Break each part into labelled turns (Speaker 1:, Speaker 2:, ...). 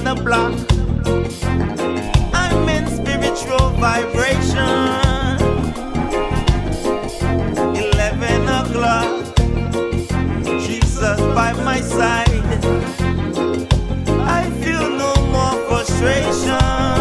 Speaker 1: the block. I'm in spiritual vibration. 11 o'clock. Jesus by my side. I feel no more frustration.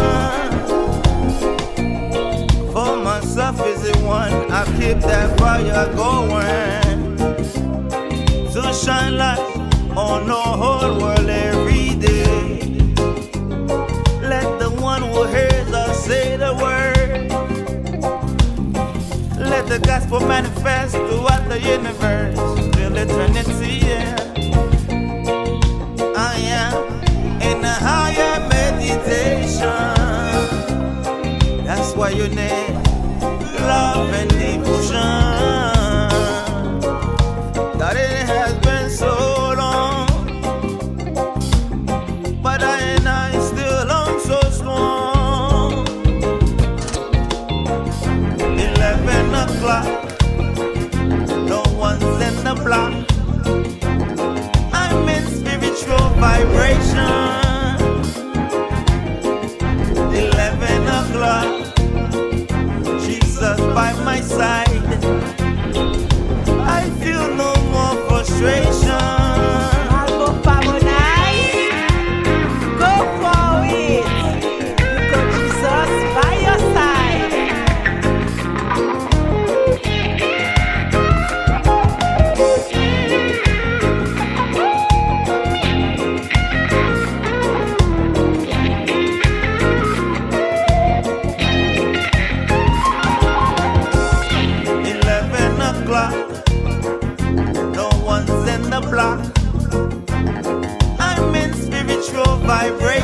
Speaker 1: For myself is the one. I keep that fire going to shine light on the whole world every day. Let the one who hears us say the word. Let the gospel manifest throughout the universe till eternity. Yeah. I am in a higher meditation. That's why you need love and devotion. That it has been so long, but I still am so strong. 11 o'clock, no one's in the block. I'm in spiritual vibration. 11 o'clock, Jesus by my side. I feel no more frustration.
Speaker 2: Algo Pamonite, go for it. You got Jesus by your side.
Speaker 1: No one's in the block. I'm in spiritual vibration.